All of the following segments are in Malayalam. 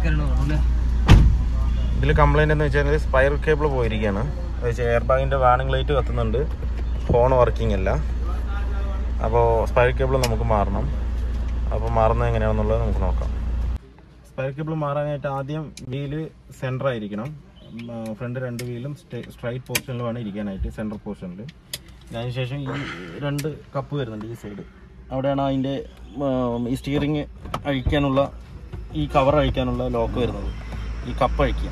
ഇതിൽ കംപ്ലൈൻറ്റ് എന്ന് വെച്ചാൽ സ്പൈറൽ കേബിൾ പോയിരിക്കുകയാണ്. അത് വെച്ചാൽ എയർ ബാഗിൻ്റെ വാണിംഗ് ലൈറ്റ് കത്തുന്നുണ്ട്, ഫോൺ വർക്കിംഗ് അല്ല. അപ്പോൾ സ്പൈറൽ കേബിൾ നമുക്ക് മാറണം. അപ്പോൾ മാറുന്നത് എങ്ങനെയാണെന്നുള്ളത് നമുക്ക് നോക്കാം. സ്പൈറൽ കേബിൾ മാറാനായിട്ട് ആദ്യം വീല് സെൻറ്റർ ആയിരിക്കണം. ഫ്രണ്ട് രണ്ട് വീലും സ്ട്രൈറ്റ് പോർഷനിൽ വേണം ഇരിക്കാനായിട്ട്, സെൻറ്റർ പോർഷനിൽ. അതിനുശേഷം ഈ രണ്ട് കപ്പ് വരുന്നുണ്ട് ഈ സൈഡ്, അവിടെയാണ് അതിൻ്റെ ഈ സ്റ്റിയറിങ് അഴിക്കാനുള്ള, ഈ കവർ അഴിക്കാനുള്ള ലോക്ക് വരുന്നത്. ഈ കപ്പ് അഴിക്കുക.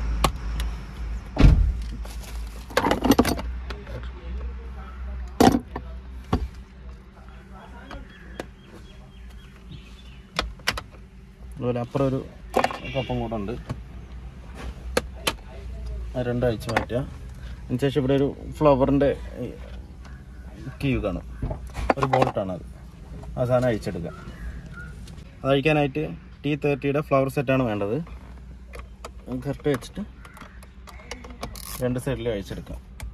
അതുപോലെ അപ്പുറം ഒരു കപ്പം കൂടെ ഉണ്ട്, അത് രണ്ടും അഴിച്ച് മാറ്റുക. അതിനുശേഷം ഇവിടെ ഒരു ഫ്ലവറിൻ്റെ കീ കാണും, ഒരു ബോൾട്ടാണ് അത്. ആ സാധനം അഴിച്ചെടുക്കുക. അത് അഴിക്കാനായിട്ട് T30 ഫ്ലവർ സെറ്റാണ് വേണ്ടത്. കറക്റ്റ് വെച്ചിട്ട് രണ്ട് സൈഡിലും അഴിച്ചെടുക്കാം.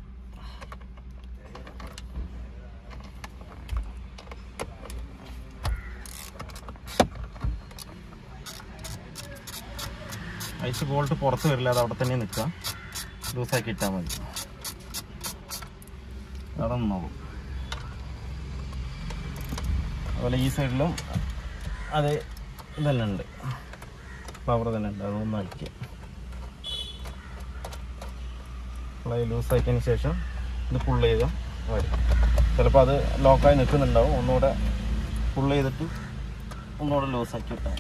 അഴിച്ച് ബോൾട്ട് പുറത്ത് വരില്ല, അത് അവിടെ തന്നെ നിൽക്കുക. ലൂസാക്കി ഇട്ടാൽ മതി. അതൊന്ന് നോക്കും. അതുപോലെ ഈ സൈഡിലും അത് ഇതന്നെ ഉണ്ട്, ഫ്ലവർ തന്നെ ഉണ്ട്. അതൊന്ന് അഴിക്കുക. ലൂസാക്കിയതിന് ശേഷം ഇത് പുള്ള് ചെയ്താൽ വരും. ചിലപ്പോൾ അത് ലോക്കായി നിൽക്കുന്നുണ്ടാവും. ഒന്നുകൂടെ പുള്ള് ചെയ്തിട്ട് ഒന്നുകൂടെ ലൂസാക്കി ഇട്ടാൽ.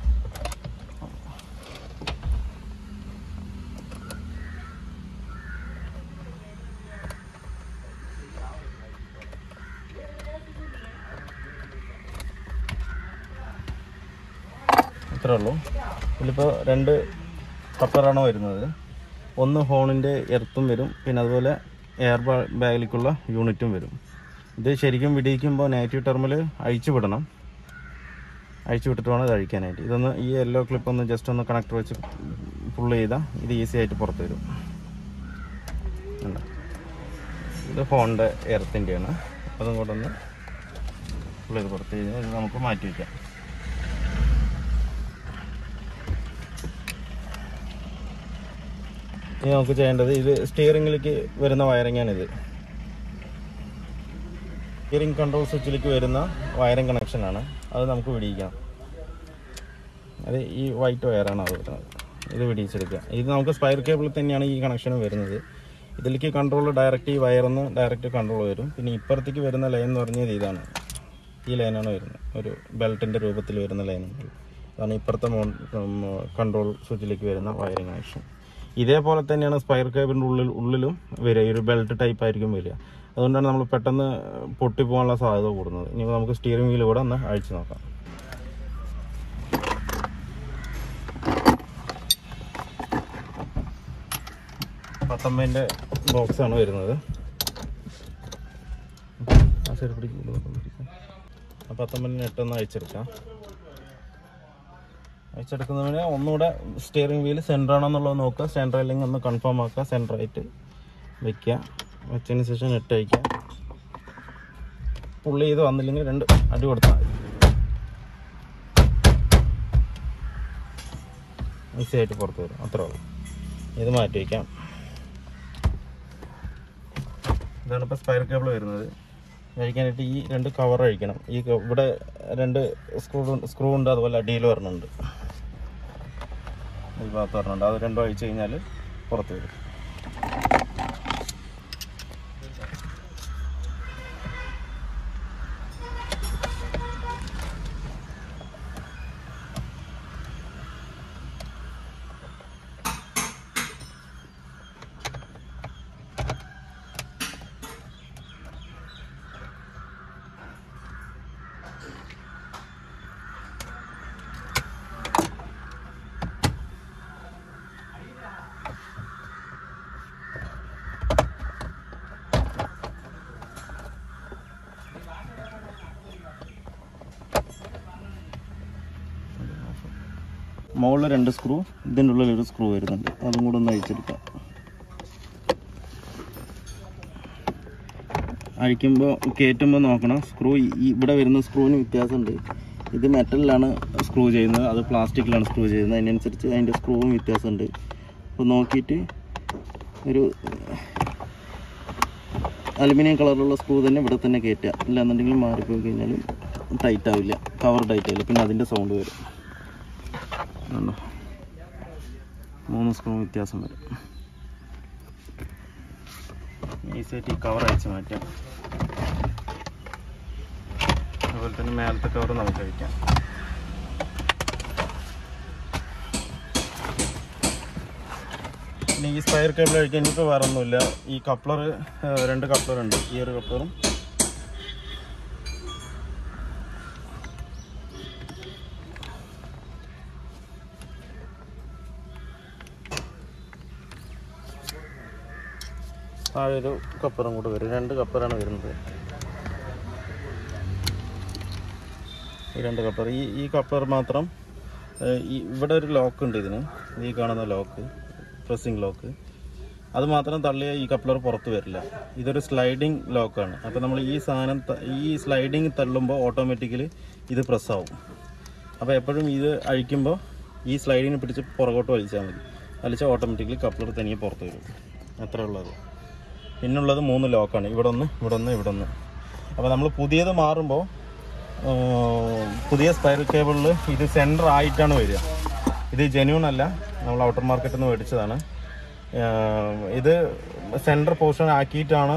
ഇത്രേ ഉള്ളൂ. ഇതിലിപ്പോൾ രണ്ട് കപ്പറാണ് വരുന്നത്. ഒന്ന് ഹോണിൻ്റെ എർത്തും വരും, പിന്നെ അതുപോലെ എയർ ബാഗിലേക്കുള്ള യൂണിറ്റും വരും. ഇത് ശരിക്കും വിടിയിക്കുമ്പോൾ നെഗറ്റീവ് ടെർമിൽ അഴിച്ചു വിടണം. അഴിച്ചു വിട്ടിട്ട് വേണം ഇത് അഴിക്കാനായിട്ട്. ഇതൊന്ന് ഈ യെല്ലോ ക്ലിപ്പ് ഒന്ന് ജസ്റ്റ് ഒന്ന് കണക്ടർ വെച്ച് പുള്ള് ചെയ്താൽ ഇത് ഈസി ആയിട്ട് പുറത്ത് വരും. ഇത് ഹോണിൻ്റെ എർത്തിൻ്റെയാണ്. അതും കൂടെ ഒന്ന് പുള്ള് ചെയ്ത് പുറത്ത് കഴിഞ്ഞാൽ ഇത് നമുക്ക് മാറ്റി വയ്ക്കാം. ഇനി നമുക്ക് ചെയ്യേണ്ടത്, ഇത് സ്റ്റിയറിങ്ങിലേക്ക് വരുന്ന വയറിങ്ങാണിത്. സ്റ്റിയറിംഗ് കൺട്രോൾ സ്വിച്ചിലേക്ക് വരുന്ന വയറിംഗ് കണക്ഷനാണ്. അത് നമുക്ക് വിടിയിക്കാം. അത് ഈ വൈറ്റ് വയറാണ് അത് വരുന്നത്. ഇത് വിടിയിച്ചെടുക്കുക. ഇത് നമുക്ക് സ്പൈറൽ കേബിളിൽ തന്നെയാണ് ഈ കണക്ഷനും വരുന്നത്. ഇതിലേക്ക് കൺട്രോൾ ഡയറക്റ്റ് ഈ വയറിന്ന് ഡയറക്റ്റ് കൺട്രോൾ വരും. പിന്നെ ഇപ്പുറത്തേക്ക് വരുന്ന ലൈൻ എന്ന് പറഞ്ഞത് ഇതാണ്. ഈ ലൈനാണ് വരുന്നത്, ഒരു ബെൽറ്റിൻ്റെ രൂപത്തിൽ വരുന്ന ലൈനുണ്ട്. അതാണ് ഇപ്പുറത്തെ കൺട്രോൾ സ്വിച്ചിലേക്ക് വരുന്ന വയറിംഗ് കണക്ഷൻ. ഇതേപോലെ തന്നെയാണ് സ്പൈറൽ കേബിളിൻ്റെ ഉള്ളിലും വരിക. ഈ ഒരു ബെൽറ്റ് ടൈപ്പ് ആയിരിക്കും വരിക. അതുകൊണ്ടാണ് നമ്മൾ പെട്ടെന്ന് പൊട്ടിപ്പോകാനുള്ള സാധ്യത കൂടുന്നത്. ഇനി നമുക്ക് സ്റ്റിയറിംഗ് വീൽ കൂടെ ഒന്ന് അഴിച്ചു നോക്കാം. പത്തമ്പതിൻ്റെ ബോക്സാണ് വരുന്നത്. ആ സൈഡ് പിടിക്കും. ആ 19 നെട്ടൊന്ന് അഴിച്ചെടുക്കാം. അഴിച്ചെടുക്കുന്നതിന് ഒന്നുകൂടെ സ്റ്റിയറിംഗ് വീൽ സെൻറ്റർ ആണെന്നുള്ളത് നോക്കുക. സെൻറ്റർ അല്ലെങ്കിൽ ഒന്ന് കൺഫേം ആക്കുക. സെൻറ്ററായിട്ട് വയ്ക്കുക. വെച്ചതിന് ശേഷം നെറ്റ് അഴിക്കുക. പുള്ളി ചെയ്ത് വന്നില്ലെങ്കിൽ രണ്ട് അടി കൊടുത്താൽ മതി. ഈസിയായിട്ട് പുറത്ത് വരും. അത്രേ ഉള്ളൂ. ഇത് മാറ്റി വയ്ക്കാം. ഇതാണ് ഇപ്പോൾ സ്പൈറൽ കേബിൾ വരുന്നത്. അഴിക്കാനായിട്ട് ഈ രണ്ട് കവർ അഴിക്കണം. ഈ ഇവിടെ രണ്ട് സ്ക്രൂ ഉണ്ട്, അതുപോലെ അടിയിൽ വരണുണ്ട്, ഈ ഭാഗത്ത് വരണുണ്ട്. അത് രണ്ടും അഴിച്ചു കഴിഞ്ഞാൽ പുറത്ത് വരും. മുകളിൽ രണ്ട് സ്ക്രൂ, ഇതിൻ്റെ ഉള്ളിൽ ഒരു സ്ക്രൂ വരുന്നുണ്ട്. അതും കൂടെ ഒന്ന് അഴിച്ചെടുക്കാം. അഴിക്കുമ്പോൾ കയറ്റുമ്പോൾ നോക്കണം, സ്ക്രൂ ഇവിടെ വരുന്ന സ്ക്രൂവിന് വ്യത്യാസമുണ്ട്. ഇത് മെറ്റലിലാണ് സ്ക്രൂ ചെയ്യുന്നത്, അത് പ്ലാസ്റ്റിക്കിലാണ് സ്ക്രൂ ചെയ്യുന്നത്. അതിനനുസരിച്ച് അതിൻ്റെ സ്ക്രൂവും വ്യത്യാസമുണ്ട്. അപ്പോൾ നോക്കിയിട്ട് ഒരു അലുമിനിയം കളറിലുള്ള സ്ക്രൂ തന്നെ ഇവിടെ തന്നെ കയറ്റുക. ഇല്ലാന്നുണ്ടെങ്കിൽ മാറിപ്പോയി കഴിഞ്ഞാൽ ടൈറ്റ് ആവില്ല, കവർ ടൈറ്റ് ആവില്ല, പിന്നെ അതിൻ്റെ സൗണ്ട് വരും. 3 സ്ക്രൂ വ്യത്യാസം വരും. ഈസിയായിട്ട് ഈ കവർ അയച്ച് മാറ്റാം. അതുപോലെ തന്നെ മേലത്തെ കവർ നമുക്ക് അഴിക്കാം. പിന്നെ ഈ സ്പൈർ കേബിൾ അഴിക്കാൻ ഇനിയിപ്പോൾ വേറെ ഒന്നുമില്ല. ഈ കപ്ലർ 2 കപ്ലറുണ്ട്. ഈ ഒരു കപ്ലറും താഴെ ഒരു കപ്പറും കൂടെ വരും. 2 കപ്പറാണ് വരുന്നത്. ഈ 2 കപ്പർ, ഈ കപ്പർ മാത്രം ഇവിടെ ഒരു ലോക്ക് ഉണ്ട്. ഇതിന് ഈ കാണുന്ന ലോക്ക്, പ്രസ്സിങ് ലോക്ക്, അത് മാത്രം തള്ളിയ ഈ കപ്ലർ പുറത്ത് വരില്ല. ഇതൊരു സ്ലൈഡിങ് ലോക്കാണ്. അപ്പോൾ നമ്മൾ ഈ സാധനം ഈ സ്ലൈഡിങ് തള്ളുമ്പോൾ ഓട്ടോമാറ്റിക്കലി ഇത് പ്രസ്സാവും. അപ്പോൾ എപ്പോഴും ഇത് അഴിക്കുമ്പോൾ ഈ സ്ലൈഡിങ് പിടിച്ച് പുറകോട്ട് വലിച്ചാൽ മതി. വലിച്ചാൽ ഓട്ടോമാറ്റിക്കലി കപ്ലർ തനിയെ പുറത്ത് വരും. അത്രേ ഉള്ളത്. പിന്നുള്ളത് 3 ലോക്കാണ്. ഇവിടെ ഒന്ന്, ഇവിടെ ഒന്ന്, ഇവിടെ ഒന്ന്. അപ്പോൾ നമ്മൾ പുതിയത് മാറുമ്പോൾ പുതിയ സ്പൈറൽ കേബിളിൽ ഇത് സെൻറ്റർ ആയിട്ടാണ് വരിക. ഇത് ജെന്യൂൺ അല്ല, നമ്മൾ ഔട്ടർ മാർക്കറ്റിൽ നിന്ന് മേടിച്ചതാണ്. ഇത് സെൻറ്റർ പോർഷൻ ആക്കിയിട്ടാണ്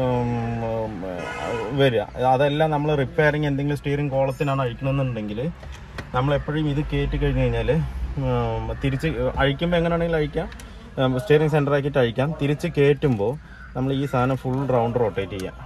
വരിക. അതെല്ലാം നമ്മൾ റിപ്പയറിങ് എന്തെങ്കിലും സ്റ്റിയറിംഗ് കോളത്തിനാണ് അഴിക്കണമെന്നുണ്ടെങ്കിൽ നമ്മളെപ്പോഴും ഇത് കയറ്റി കഴിഞ്ഞ് കഴിഞ്ഞാൽ തിരിച്ച് അഴിക്കുമ്പോൾ എങ്ങനെയാണെങ്കിലും അഴിക്കാം, സ്റ്റിയറിംഗ് സെൻറ്റർ ആക്കിയിട്ട് അഴിക്കാം. തിരിച്ച് കയറ്റുമ്പോൾ നമ്മൾ ഈ സാധനം ഫുൾ റൗണ്ട് റൊട്ടേറ്റ് ചെയ്യാം.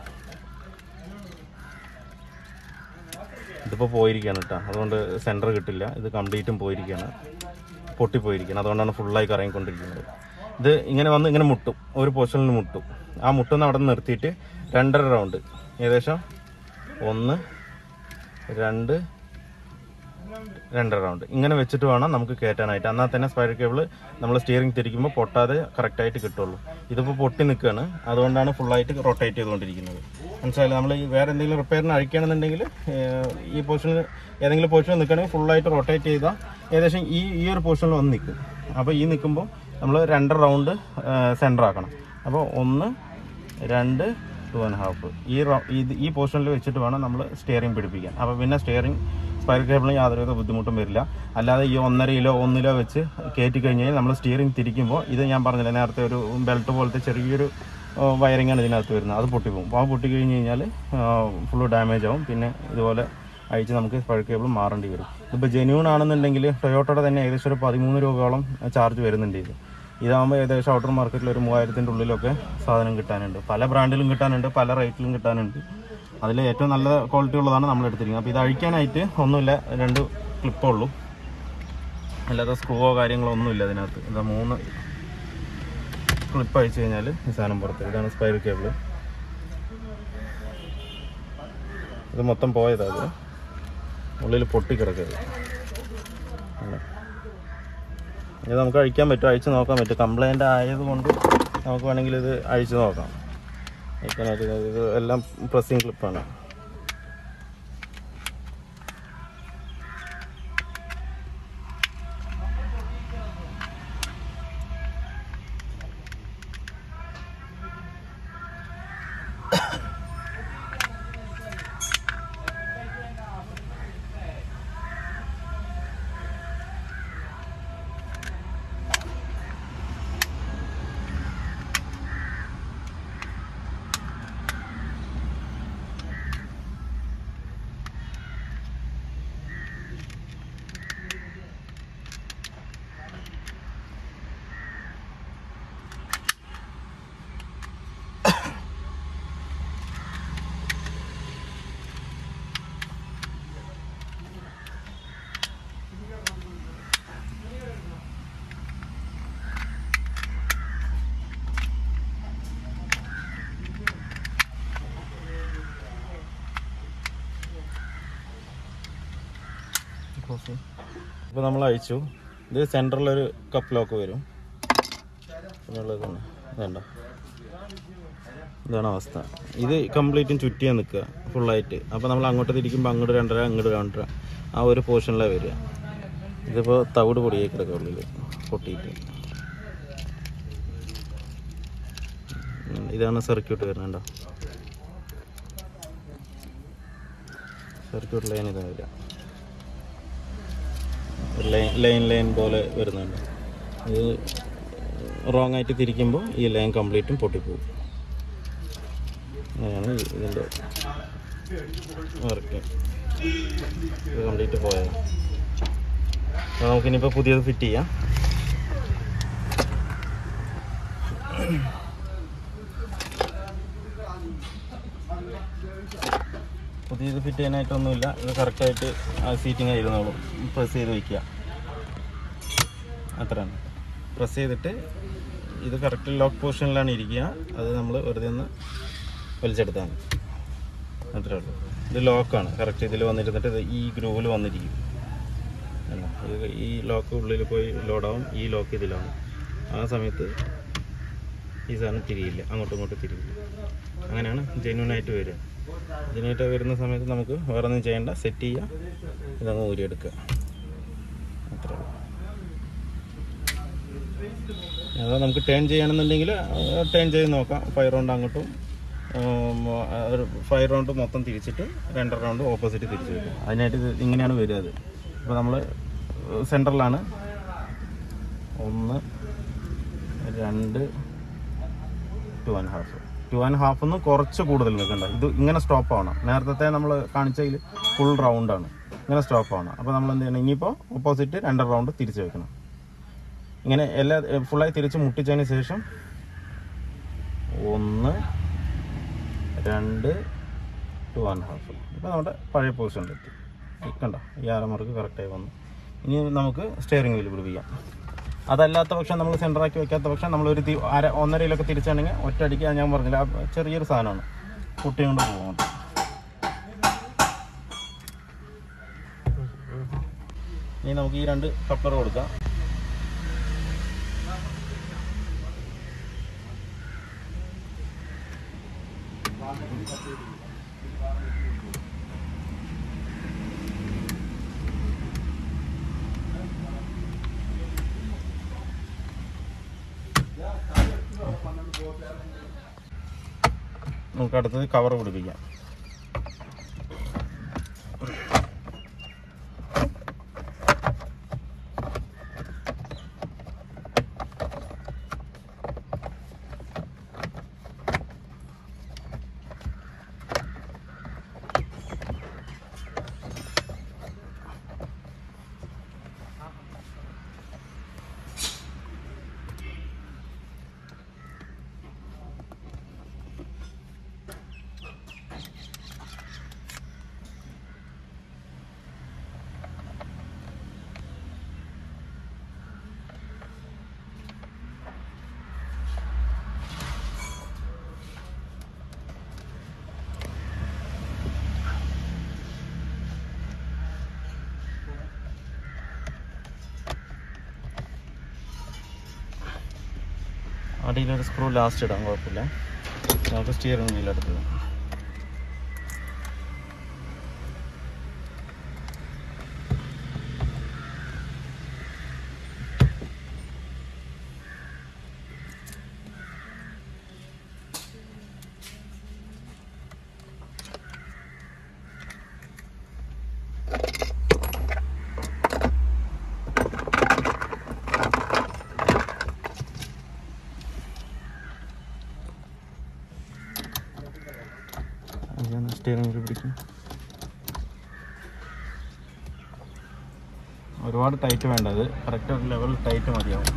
ഇതിപ്പോൾ പോയിരിക്കുകയാണ് കേട്ടോ, അതുകൊണ്ട് സെൻറ്റർ കിട്ടില്ല. ഇത് കംപ്ലീറ്റും പോയിരിക്കുകയാണ്, പൊട്ടിപ്പോയിരിക്കുകയാണ്. അതുകൊണ്ടാണ് ഫുള്ളായി കറങ്ങിക്കൊണ്ടിരിക്കുന്നത്. ഇത് ഇങ്ങനെ വന്ന് ഇങ്ങനെ മുട്ടും, ഒരു പൊസിഷനിൽ മുട്ടും. ആ മുട്ടുന്ന അവിടെ നിന്ന് നിർത്തിയിട്ട് 2.5 റൗണ്ട്, ഏകദേശം 1, 2, 2.5 റൗണ്ട് ഇങ്ങനെ വെച്ചിട്ട് വേണം നമുക്ക് കയറ്റാനായിട്ട്. എന്നാൽ തന്നെ സ്പൈറൽ കേബിൾ നമ്മൾ സ്റ്റിയറിംഗ് തിരിക്കുമ്പോൾ പൊട്ടാതെ കറക്റ്റായിട്ട് കിട്ടുള്ളൂ. ഇതിപ്പോൾ പൊട്ടി നിൽക്കുകയാണ്, അതുകൊണ്ടാണ് ഫുള്ളായിട്ട് റൊട്ടേറ്റ് ചെയ്തുകൊണ്ടിരിക്കുന്നത്. മനസ്സിലായില്ല? നമ്മൾ ഈ വേറെ എന്തെങ്കിലും റിപ്പയറിന് അഴിക്കുകയാണെന്നുണ്ടെങ്കിൽ ഈ പൊസിഷനിൽ ഏതെങ്കിലും പൊസിഷനിൽ നിൽക്കുകയാണെങ്കിൽ ഫുള്ളായിട്ട് റൊട്ടേറ്റ് ചെയ്താൽ ഏകദേശം ഈ ഒരു പൊസിഷനിൽ വന്ന് നിൽക്കും. അപ്പോൾ ഈ നിൽക്കുമ്പോൾ നമ്മൾ 2 റൗണ്ട് സെൻറ്റർ ആക്കണം. അപ്പോൾ 1, 2, 2.5 ഈ പൊസിഷനിൽ വെച്ചിട്ട് വേണം നമ്മൾ സ്റ്റിയറിംഗ് പിടിപ്പിക്കാൻ. അപ്പോൾ പിന്നെ സ്പൈറൽ കേബിളിന് യാതൊരുവിധ ബുദ്ധിമുട്ടും വരില്ല. അല്ലാതെ ഈ 1.5 കിലോ 1 കിലോ വെച്ച് കയറ്റി കഴിഞ്ഞാൽ നമ്മൾ സ്റ്റിയറിംഗ് തിരിക്കുമ്പോൾ ഇത് ഞാൻ പറഞ്ഞില്ല നേരത്തെ, ഒരു ബെൽറ്റ് പോലത്തെ ചെറിയൊരു വയറിങ്ങാണ് ഇതിനകത്ത് വരുന്നത്. അത് പൊട്ടിപ്പോകും. അപ്പോൾ ആ പൊട്ടിക്കഴിഞ്ഞ് കഴിഞ്ഞാൽ ഫുള്ള് ഡാമേജ് ആവും. പിന്നെ ഇതുപോലെ അഴിച്ച് നമുക്ക് സ്പൈറൽ കേബിൾ മാറേണ്ടി വരും. ഇപ്പോൾ ജെന്യൂൺ ആണെന്നുണ്ടെങ്കിൽ ടൊയോട്ടയുടെ തന്നെ ഏകദേശം ഒരു 13 രൂപയോളം ചാർജ് വരുന്നുണ്ട്. ഇതാകുമ്പോൾ ഏകദേശം ഔട്ടർ മാർക്കറ്റിൽ ഒരു 3000-ൻ്റെ ഉള്ളിലൊക്കെ സാധനം കിട്ടാനുണ്ട്. പല ബ്രാൻഡിലും കിട്ടാനുണ്ട്, പല റേറ്റിലും കിട്ടാനുണ്ട്. അതിൽ ഏറ്റവും നല്ല ക്വാളിറ്റി ഉള്ളതാണ് നമ്മൾ എടുത്തിരിക്കുന്നത്. അപ്പോൾ ഇത് അഴിക്കാനായിട്ട് ഒന്നുമില്ല, 2 ക്ലിപ്പേ ഉള്ളൂ, അല്ലാതെ സ്ക്രൂവോ കാര്യങ്ങളോ ഒന്നുമില്ല ഇതിനകത്ത്. ഇതാ 3 ക്ലിപ്പ് അഴിച്ചു കഴിഞ്ഞാൽ ഈ സാധനം പുറത്ത്. ഇതാണ് സ്പൈറൽ കേബിൾ. ഇത് മൊത്തം പോയതാണ്, അത് ഉള്ളിൽ പൊട്ടിക്കിടക്കരുത്. ഇത് നമുക്ക് അഴിക്കാൻ പറ്റും, അഴിച്ച് നോക്കാൻ പറ്റും. കംപ്ലൈൻ്റ് ആയതുകൊണ്ട് നമുക്ക് വേണമെങ്കിൽ ഇത് അഴിച്ച് നോക്കാം. ഇത് എല്ലാം പ്രസ്സിങ് ക്ലിപ്പാണ്. ഇപ്പോൾ നമ്മൾ അഴിച്ചു. ഇത് സെൻറ്ററിലൊരു കപ്പ് ലോക്ക് വരും. പിന്നുള്ളത് തന്നെ വേണ്ട, ഇതാണ് അവസ്ഥ. ഇത് കംപ്ലീറ്റും ചുറ്റിയാൽ നിൽക്കുക ഫുള്ളായിട്ട്. അപ്പോൾ നമ്മൾ അങ്ങോട്ട് തിരിക്കുമ്പോൾ അങ്ങോട്ട് 2.5 അങ്ങോട്ട് 2.5 ആ ഒരു പോർഷനിലാണ് വരിക. ഇതിപ്പോൾ തവിട് പൊടിയായി കിടക്കുക ഉള്ളിൽ പൊട്ടിയിട്ട്. ഇതാണ് സർക്യൂട്ട് വരുന്നുണ്ടോ, സർക്യൂട്ട് ലൈൻ ഇതാണ് വരിക. ലൈൻ പോലെ വരുന്നുണ്ട്. ഇത് റോങ് ആയിട്ട് തിരിക്കുമ്പോൾ ഈ ലൈൻ കംപ്ലീറ്റും പൊട്ടിപ്പോകും. അങ്ങനെയാണ് ഇതിൻ്റെ വർക്ക്. ഇത് കംപ്ലീറ്റ് പോയത്. അപ്പോൾ നമുക്കിനിപ്പോൾ പുതിയത് ഫിറ്റ് ചെയ്യാം. പുതിയത് ഫിറ്റ് ചെയ്യാനായിട്ടൊന്നുമില്ല. ഇത് കറക്റ്റായിട്ട് ആ സീറ്റിംഗ് ആയിരുന്നോളും. പ്രസ് ചെയ്ത് വയ്ക്കുക, അത്രയാണ്. പ്രസ് ചെയ്തിട്ട് ഇത് കറക്റ്റ് ലോക്ക് പൊസിഷനിലാണ് ഇരിക്കുക. അത് നമ്മൾ വെറുതെ ഒന്ന് വലിച്ചെടുത്താണ്, അത്രേ ഉള്ളൂ. ഇത് ലോക്കാണ് കറക്റ്റ്. ഇതിൽ വന്നിരുന്നിട്ട് ഈ ഗ്രൂവിൽ വന്നിരിക്കും. ഈ ലോക്ക് ഉള്ളിൽ പോയി ലോഡാവും. ഈ ലോക്ക് ഇതിലാണ്. ആ സമയത്ത് ഈ സാധനം തിരിയില്ല, അങ്ങോട്ടും ഇങ്ങോട്ടും തിരിയില്ല. അങ്ങനെയാണ് ജെന്യൂനായിട്ട് വരിക. ജെന്യൂനായിട്ട് വരുന്ന സമയത്ത് നമുക്ക് വേറെ ഒന്നും ചെയ്യേണ്ട, സെറ്റ് ചെയ്യുക, ഇതങ്ങ് ഊരിയെടുക്കുക, അത്രേ ഉള്ളൂ. അത് നമുക്ക് ടേൺ ചെയ്യണമെന്നുണ്ടെങ്കിൽ ടേൺ ചെയ്ത് നോക്കാം. 5 റൗണ്ട് അങ്ങോട്ടും 5 റൗണ്ട് മൊത്തം തിരിച്ചിട്ട് 2 റൗണ്ട് ഓപ്പോസിറ്റ് തിരിച്ച് വയ്ക്കും. അതിനായിട്ട് ഇങ്ങനെയാണ് വരിക. അത് ഇപ്പോൾ നമ്മൾ സെൻറ്ററിലാണ്. 1 2 2.5 2.5 കുറച്ച് കൂടുതൽ നിൽക്കണ്ട. ഇത് ഇങ്ങനെ സ്റ്റോപ്പ് ആവണം. നേരത്തെ നമ്മൾ കാണിച്ചതിൽ ഫുൾ റൗണ്ടാണ്, ഇങ്ങനെ സ്റ്റോപ്പ് ആവണം. അപ്പോൾ നമ്മൾ എന്ത് ചെയ്യണം, ഇനിയിപ്പോൾ ഓപ്പോസിറ്റ് 2 റൗണ്ട് തിരിച്ച് വെക്കണം. ഇങ്ങനെ ഫുള്ളായി തിരിച്ച് മുട്ടിച്ചതിന് ശേഷം 1 2 2.5. ഇപ്പോൾ നമ്മുടെ പഴയ പൊസിഷനിലെത്തി. കണ്ട ഈ ആരമാർക്ക് കറക്റ്റായി വന്നു. ഇനി നമുക്ക് സ്റ്റിയറിംഗ് വീൽ പിടിപ്പിക്കാം. അതല്ലാത്ത പക്ഷം നമ്മൾ സെൻറ്ററാക്കി വയ്ക്കാത്ത പക്ഷം നമ്മളൊരു 1.5 തിരിച്ചാണെങ്കിൽ ഒറ്റയടിക്ക് ഞാൻ പറഞ്ഞില്ല, ചെറിയൊരു സാധനമാണ്, കുട്ടി കൊണ്ട് പോകുന്നത്. ഇനി നമുക്ക് ഈ 2 കപ്ലർ കൊടുക്കാം. നമുക്ക് അടുത്തത് കവർ പിടിപ്പിക്കാം. അടിയിലൊരു സ്ക്രൂ ലാസ്റ്റ് ഇടാം, കുഴപ്പമില്ല. നമുക്ക് സ്റ്റിയറിംഗ് വീലെടുത്തത് സ്റ്റിയറിംഗ് വീൽ പിടിക്കും. ഒരുപാട് ടൈറ്റ് വേണ്ടത്, കറക്റ്റ് ഒരു ലെവൽ ടൈറ്റ് മതിയാവും.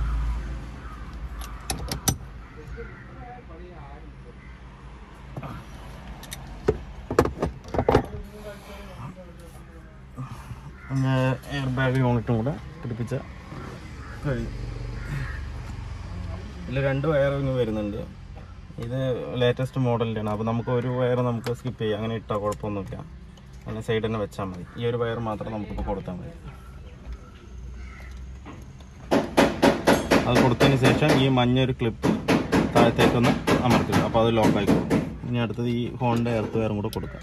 എയർ ബാഗ് യൂണിറ്റും കൂടെ പിടിപ്പിച്ച കഴിയും. ഇതിൽ 2 വയറിങ് വരുന്നുണ്ട്. ഇത് ലേറ്റസ്റ്റ് മോഡലിൻ്റെയാണ്. അപ്പോൾ നമുക്ക് ഒരു വയർ നമുക്ക് സ്കിപ്പ് ചെയ്യാം, അങ്ങനെ ഇട്ടാൽ കുഴപ്പമൊന്നുമില്ല. അങ്ങനെ സൈഡ് തന്നെ വെച്ചാൽ മതി. ഈ ഒരു വയർ മാത്രം നമുക്കിപ്പോൾ കൊടുത്താൽ മതി. അത് കൊടുത്തതിന് ശേഷം ഈ മഞ്ഞൊരു ക്ലിപ്പ് താഴത്തേക്കൊന്ന് അമർത്തുക. അപ്പോൾ അത് ലോക്കായിക്കോളും. ഇനി അടുത്തത് ഈ ഫോണിൻ്റെ എർത്ത് വയറും കൂടെ കൊടുക്കാം.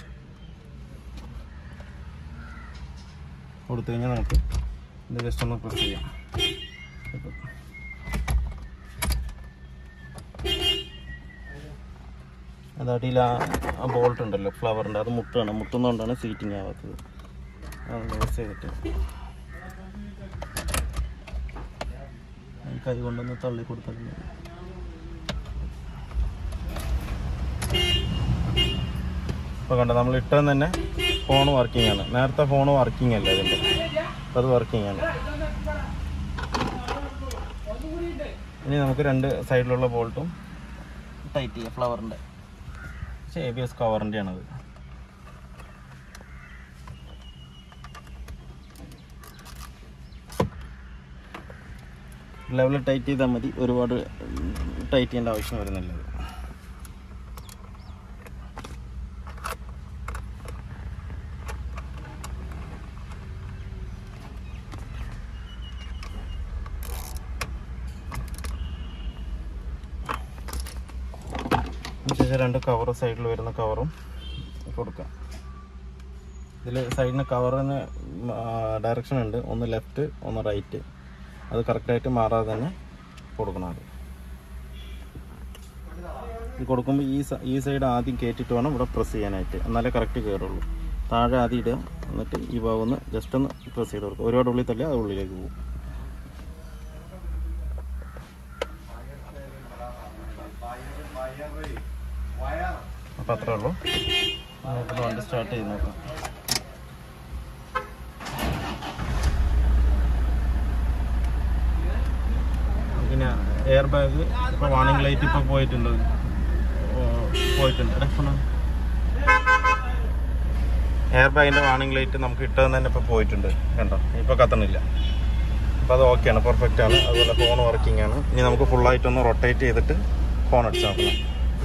കൊടുത്തു കഴിഞ്ഞാൽ നമുക്ക് ഇത് ജസ്റ്റ് ഒന്ന് പ്രസ് ചെയ്യാം. അതടിയിൽ ആ ബോൾട്ട് ഉണ്ടല്ലോ ഫ്ലവറിൻ്റെ, അത് മുട്ടുന്നതുകൊണ്ടാണ് സീറ്റിംഗ് ആവാത്തത്. അതൊന്ന് പ്രസ് ചെയ്തിട്ട് കൈ കൊണ്ടൊന്ന് തള്ളി കൊടുത്താൽ ഇപ്പോൾ കണ്ടോ, നമ്മൾ ഇട്ടത് തന്നെ ഫോൺ വർക്കിംഗ് ആണ്. നേരത്തെ ഫോൺ വർക്കിംഗ് അല്ല ഇതിൻ്റെ, അത് വർക്കിംഗ് ആണ്. ഇനി നമുക്ക് രണ്ട് സൈഡിലുള്ള ബോൾട്ടും ടൈറ്റ് ചെയ്യാം. ഫ്ലവറിൻ്റെ ABS കവറിൻ്റെ ആണത്. ലെവൽ ടൈറ്റ് ചെയ്താൽ മതി, ഒരുപാട് ടൈറ്റ് ചെയ്യേണ്ട ആവശ്യം വരുന്നില്ല. അതിനുശേഷം രണ്ട് കവർ, സൈഡിൽ വരുന്ന കവറും കൊടുക്കാം. ഇതിൽ സൈഡിന് കവറിന് ഡയറക്ഷൻ ഉണ്ട്, ഒന്ന് ലെഫ്റ്റ് ഒന്ന് റൈറ്റ്. അത് കറക്റ്റായിട്ട് മാറാതെ തന്നെ കൊടുക്കണം. അത് കൊടുക്കുമ്പോൾ ഈ സൈഡ് ആദ്യം കയറ്റിയിട്ട് വേണം ഇവിടെ പ്രസ് ചെയ്യാനായിട്ട്, എന്നാലേ കറക്റ്റ് കയറുള്ളൂ. താഴെ ആദ്യം ഇടുക, എന്നിട്ട് ഈ ഭാഗം ഒന്ന് ജസ്റ്റ് ഒന്ന് പ്രസ് ചെയ്ത് കൊടുക്കുക. ഒരുപാട് ഉള്ളിൽ തള്ളിയാൽ അത് ഉള്ളിലേക്ക് പോകും. അപ്പോൾ അത്രേ ഉള്ളൂ. നമുക്ക് വണ്ടി സ്റ്റാർട്ട് ചെയ്ത് നോക്കാം. പിന്നെ എയർ ബാഗ് ഇപ്പോൾ വാർണിംഗ് ലൈറ്റ് ഇപ്പോൾ പോയിട്ടുണ്ട്. എയർ ബാഗിൻ്റെ വാർണിംഗ് ലൈറ്റ് നമുക്ക് ഇട്ടതെന്ന് തന്നെ ഇപ്പോൾ പോയിട്ടുണ്ട്. കണ്ടോ, ഇപ്പോൾ കത്തണില്ല. അപ്പോൾ അത് ഓക്കെയാണ്, പെർഫെക്റ്റാണ്. അതുപോലെ ഫോൺ വർക്കിംഗ് ആണ്. ഇനി നമുക്ക് ഫുള്ളായിട്ടൊന്ന് റൊട്ടേറ്റ് ചെയ്തിട്ട് ഫോൺ അടിച്ച് നോക്കണം.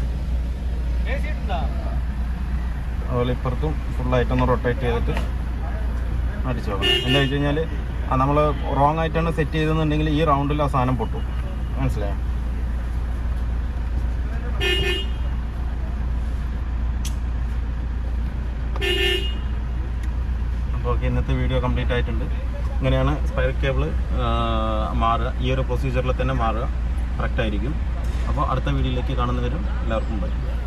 അതുപോലെ ഇപ്പുറത്തും ഫുള്ളായിട്ടൊന്ന് റൊട്ടേറ്റ് ചെയ്തിട്ട് അടിച്ചു നോക്കണം. എന്താ വെച്ച് കഴിഞ്ഞാൽ നമ്മൾ റോങ് ആയിട്ടാണ് സെറ്റ് ചെയ്തെന്നുണ്ടെങ്കിൽ ഈ റൗണ്ടിൽ ആ സാധനം പൊട്ടും. മനസ്സിലായോ? അപ്പോൾ ഓക്കെ, ഇന്നത്തെ വീഡിയോ കംപ്ലീറ്റ് ആയിട്ടുണ്ട്. ഇങ്ങനെയാണ് സ്പൈറൽ കേബിൾ മാറുക. ഈ ഒരു പ്രൊസീജിയറിൽ തന്നെ മാറുക, കറക്റ്റായിരിക്കും. അപ്പോൾ അടുത്ത വീഡിയോയിലേക്ക് കാണുന്നവരും എല്ലാവർക്കും ബൈ.